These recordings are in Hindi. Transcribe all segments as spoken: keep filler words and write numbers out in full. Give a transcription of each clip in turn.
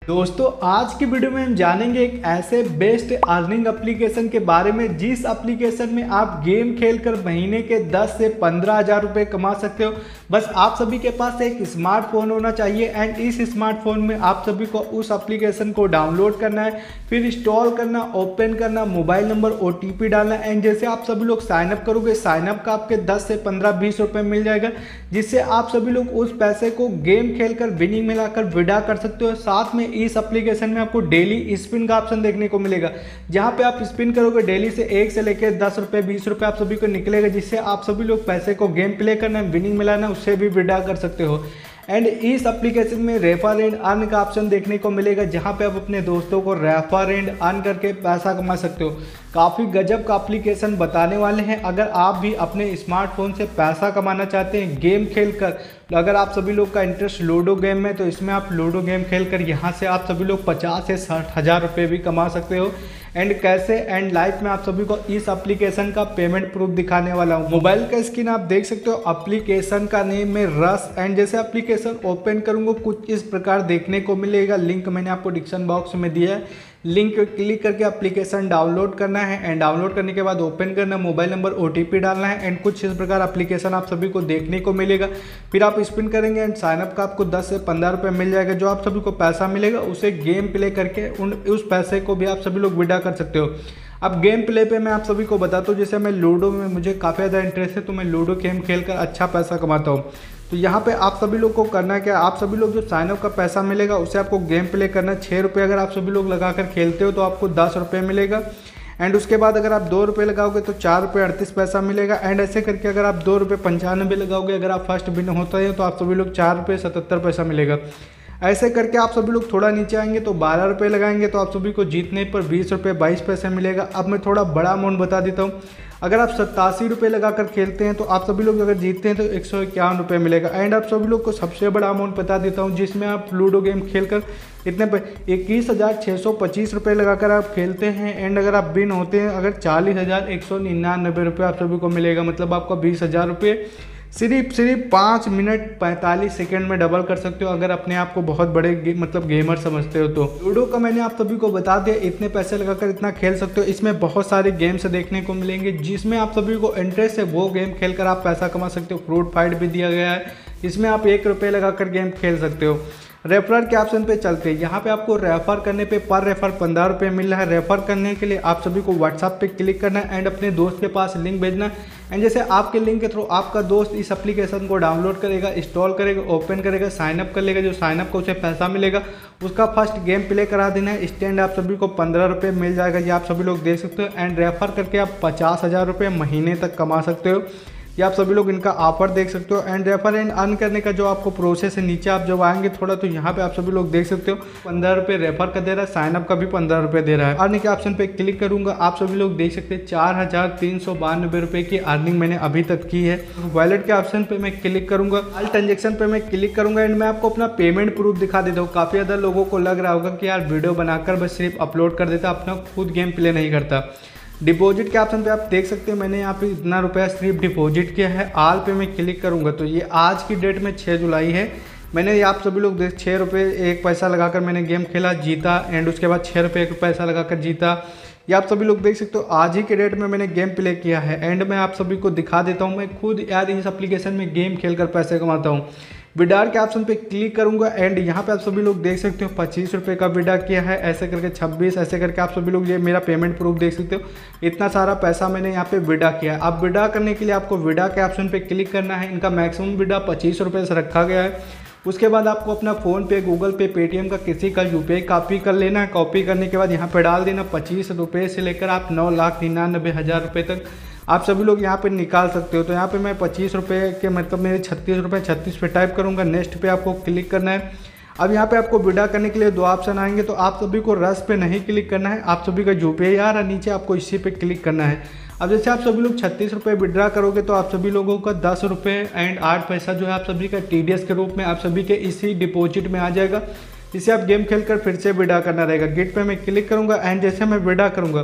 दोस्तों आज की वीडियो में हम जानेंगे एक ऐसे बेस्ट अर्निंग एप्लीकेशन के बारे में जिस एप्लीकेशन में आप गेम खेलकर महीने के दस से पंद्रह हज़ार रुपये कमा सकते हो। बस आप सभी के पास एक स्मार्टफोन होना चाहिए एंड इस स्मार्टफोन में आप सभी को उस एप्लीकेशन को डाउनलोड करना है, फिर इंस्टॉल करना, ओपन करना, मोबाइल नंबर, ओटीपी डालना एंड जैसे आप सभी लोग साइनअप करोगे साइनअप का आपके दस से पंद्रह बीस रुपये मिल जाएगा, जिससे आप सभी लोग उस पैसे को गेम खेलकर विनिंग में लाकर विड्रॉ कर सकते हो। साथ में इस एप्लीकेशन में आपको डेली स्पिन का ऑप्शन देखने को मिलेगा, जहां पे आप स्पिन करोगे डेली से एक से लेकर दस रुपए बीस रुपए आप सभी को निकलेगा, जिससे आप सभी लोग पैसे को गेम प्ले करना, विनिंग मिलाना, उससे भी विड्रॉ कर सकते हो। एंड इस एप्लीकेशन में रेफर एंड अर्न का ऑप्शन देखने को मिलेगा, जहां पे आप अपने दोस्तों को रेफर एंड अर्न करके पैसा कमा सकते हो। काफ़ी गजब का एप्लीकेशन बताने वाले हैं। अगर आप भी अपने स्मार्टफोन से पैसा कमाना चाहते हैं गेम खेलकर, तो अगर आप सभी लोग का इंटरेस्ट लूडो गेम में, तो इसमें आप लूडो गेम खेलकर यहां से आप सभी लोग पचास से साठ हज़ार रुपये भी कमा सकते हो। एंड कैसे एंड लाइव में आप सभी को इस एप्लीकेशन का पेमेंट प्रूफ दिखाने वाला हूँ। मोबाइल का स्क्रीन आप देख सकते हो, एप्लीकेशन का नेम में रस एंड जैसे एप्लीकेशन ओपन करूँगा कुछ इस प्रकार देखने को मिलेगा। लिंक मैंने आपको डिस्क्रिप्शन बॉक्स में दिया है, लिंक क्लिक करके एप्लीकेशन डाउनलोड करना है एंड डाउनलोड करने के बाद ओपन करना, मोबाइल नंबर, ओटीपी डालना है एंड कुछ इस प्रकार एप्लीकेशन आप सभी को देखने को मिलेगा। फिर आप स्पिन करेंगे एंड साइनअप का आपको दस से पंद्रह रुपये मिल जाएगा। जो आप सभी को पैसा मिलेगा उसे गेम प्ले करके उन उस पैसे को भी आप सभी लोग विड्रॉ कर सकते हो। अब गेम प्ले पे मैं आप सभी को बताता हूँ, जैसे मैं लूडो में मुझे काफ़ी ज़्यादा इंटरेस्ट है, तो मैं लूडो गेम खेलकर अच्छा पैसा कमाता हूँ। तो यहाँ पे आप सभी लोग को करना क्या, आप सभी लोग जो साइनअप का पैसा मिलेगा उसे आपको गेम प्ले करना। छः रुपये अगर आप सभी लोग लगाकर खेलते हो तो आपको दस रुपये मिलेगा एंड उसके बाद अगर आप दो रुपये लगाओगे तो चार रुपये अड़तीस पैसा मिलेगा एंड ऐसे करके अगर आप दो रुपये पंचानवे लगाओगे, अगर आप फर्स्ट विन होता है तो आप सभी लोग चार रुपये सतहत्तर पैसा मिलेगा। ऐसे करके आप सभी लोग थोड़ा नीचे आएंगे तो बारह रुपये लगाएंगे तो आप सभी को जीतने पर बीस रुपये बाईस पैसे मिलेगा। अब मैं थोड़ा बड़ा अमाउंट बता देता हूँ, अगर आप सत्तासी रुपये लगाकर खेलते हैं तो आप सभी लोग अगर जीतते हैं तो एक सौ इक्यावन रुपये मिलेगा। एंड आप सभी लोग को सबसे बड़ा अमाउंट बता देता हूँ, जिसमें आप लूडो गेम खेलकर इतने पर इक्कीस हज़ार छः सौ पच्चीस रुपये लगाकर आप खेलते हैं एंड अगर आप विन होते हैं अगर चालीस हज़ार एक सौ निन्यानबे रुपये आप सभी को मिलेगा। मतलब आपका बीस हज़ार रुपये सिर्फ सिर्फ पाँच मिनट पैंतालीस सेकंड में डबल कर सकते हो, अगर अपने आप को बहुत बड़े गे, मतलब गेमर समझते हो तो। लूडो का मैंने आप सभी को बता दिया, इतने पैसे लगाकर इतना खेल सकते हो। इसमें बहुत सारे गेम्स देखने को मिलेंगे, जिसमें आप सभी को इंटरेस्ट है वो गेम खेलकर आप पैसा कमा सकते हो। फ्रूट फाइट भी दिया गया है, इसमें आप एक रुपये लगाकर गेम खेल सकते हो। रेफर के ऑप्शन पे चलते हैं, यहाँ पे आपको रेफर करने पे पर रेफर पंद्रह रुपये मिल रहा है। रेफर करने के लिए आप सभी को व्हाट्सएप पे क्लिक करना है एंड अपने दोस्त के पास लिंक भेजना एंड जैसे आपके लिंक के थ्रू आपका दोस्त इस एप्लीकेशन को डाउनलोड करेगा, इंस्टॉल करेगा, ओपन करेगा, साइनअप कर लेगा, जो साइनअप को उसे पैसा मिलेगा उसका फर्स्ट गेम प्ले करा देना है। स्टैंड आप सभी को पंद्रह रुपये मिल जाएगा, ये आप सभी लोग देख सकते हो। एंड रेफर करके आप पचास हज़ार रुपये महीने तक कमा सकते हो, ये आप सभी लोग इनका ऑफर देख सकते हो। एंड रेफर एंड अर्न करने का जो आपको प्रोसेस है, नीचे आप जब आएंगे थोड़ा तो यहाँ पे आप सभी लोग देख सकते हो पंद्रह रुपये रेफर का दे रहा है, साइनअप का भी पंद्रह रुपये दे रहा है। अर्निंग के ऑप्शन पे क्लिक करूंगा, आप सभी लोग देख सकते हैं चार हज़ार तीन सौ बानवे रुपये की अर्निंग मैंने अभी तक की है। वॉलेट के ऑप्शन पे मैं क्लिक करूंगा, ऑल ट्रांजेक्शन पे मैं क्लिक करूंगा एंड मैं आपको अपना पेमेंट प्रूफ दिखा देता हूँ। काफ़ी ज़्यादा लोगों को लग रहा होगा कि यार वीडियो बनाकर बस सिर्फ अपलोड कर देता, अपना खुद गेम प्ले नहीं करता। डिपॉजिट के ऑप्शन पे आप देख सकते हैं मैंने यहाँ पे इतना रुपया सिर्फ डिपॉजिट किया है। आल पे मैं क्लिक करूँगा तो ये आज की डेट में छः जुलाई है, मैंने आप सभी लोग देख छः रुपये एक पैसा लगाकर मैंने गेम खेला, जीता एंड उसके बाद छः रुपये एक पैसा लगाकर जीता। ये आप सभी लोग देख सकते हो आज ही के डेट में मैंने गेम प्ले किया है एंड मैं आप सभी को दिखा देता हूँ। मैं खुद यार इस एप्लीकेशन में गेम खेलकर पैसे कमाता हूँ। विड्रॉ के ऑप्शन पे क्लिक करूंगा एंड यहाँ पे आप सभी लोग देख सकते हो पच्चीस रुपये का विड्रॉ किया है, ऐसे करके छब्बीस, ऐसे करके आप सभी लोग ये मेरा पेमेंट प्रूफ देख सकते हो। इतना सारा पैसा मैंने यहाँ पे विड्रॉ किया है। अब विड्रॉ करने के लिए आपको विड्रॉ के ऑप्शन पे क्लिक करना है। इनका मैक्सिमम विड्रॉ पच्चीस रुपये से रखा गया है। उसके बाद आपको अपना फ़ोन पे, गूगल पे, पेटीएम का किसी का यूपीआई कॉपी कर लेना है। कॉपी करने के बाद यहाँ पे डाल देना। पच्चीस रुपये से लेकर आप नौ लाख निन्यानबे हज़ार रुपये तक आप सभी लोग यहाँ पे निकाल सकते हो। तो यहाँ पे मैं पच्चीस रुपये के मतलब मेरे छत्तीस रुपये छत्तीस पे टाइप करूँगा, नेक्स्ट पे आपको क्लिक करना है। अब यहाँ पे आपको विड्रॉ करने के लिए दो ऑप्शन आएंगे, तो आप सभी को रस पे नहीं क्लिक करना है, आप सभी का यूपीआई आ रहा है नीचे, आपको इसी पे क्लिक करना है। अब जैसे आप सभी लोग छत्तीस रुपये विड्रॉ करोगे तो आप सभी लोगों का दस रुपये एंड आठ पैसा जो है आप सभी का टीडीएस के रूप में आप सभी के इसी डिपॉजिट में आ जाएगा, जिसे आप गेम खेलकर फिर से विड्रॉ करना रहेगा। गेट पे मैं क्लिक करूँगा एंड जैसे मैं विड्रॉ करूँगा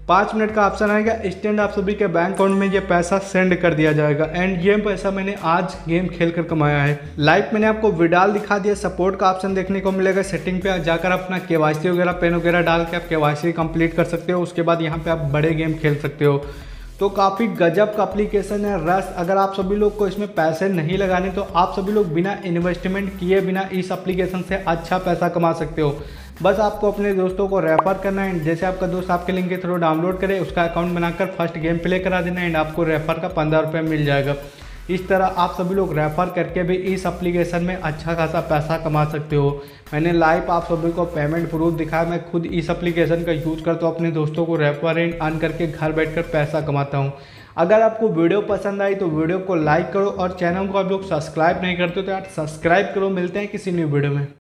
पाँच मिनट का ऑप्शन आएगा, इंस्टेंट आप सभी के बैंक अकाउंट में ये पैसा सेंड कर दिया जाएगा। एंड ये पैसा मैंने आज गेम खेल कर कमाया है। लाइक मैंने आपको विड्रॉल दिखा दिया, सपोर्ट का ऑप्शन देखने को मिलेगा। सेटिंग पे जाकर अपना केवाईसी वगैरह पेन वगैरह डाल के आप केवाईसी कंप्लीट कर सकते हो। उसके बाद यहाँ पे आप बड़े गेम खेल सकते हो। तो काफ़ी गजब का एप्लीकेशन है रश। अगर आप सभी लोग को इसमें पैसे नहीं लगाने तो आप सभी लोग बिना इन्वेस्टमेंट किए बिना इस एप्लीकेशन से अच्छा पैसा कमा सकते हो। बस आपको अपने दोस्तों को रेफर करना है। जैसे आपका दोस्त आपके लिंक के थ्रू डाउनलोड करे, उसका अकाउंट बनाकर फर्स्ट गेम प्ले करा देना एंड आपको रेफर का पंद्रह रुपये मिल जाएगा। इस तरह आप सभी लोग रेफर करके भी इस एप्लीकेशन में अच्छा खासा पैसा कमा सकते हो। मैंने लाइव आप सभी को पेमेंट प्रूफ दिखाया। मैं खुद इस एप्लीकेशन का यूज़ करता हूँ, अपने दोस्तों को रेफर एंड अर्न करके घर बैठकर पैसा कमाता हूँ। अगर आपको वीडियो पसंद आई तो वीडियो को लाइक करो और चैनल को आप लोग सब्सक्राइब नहीं करते तो यार सब्सक्राइब करो। मिलते हैं किसी न्यू वीडियो में।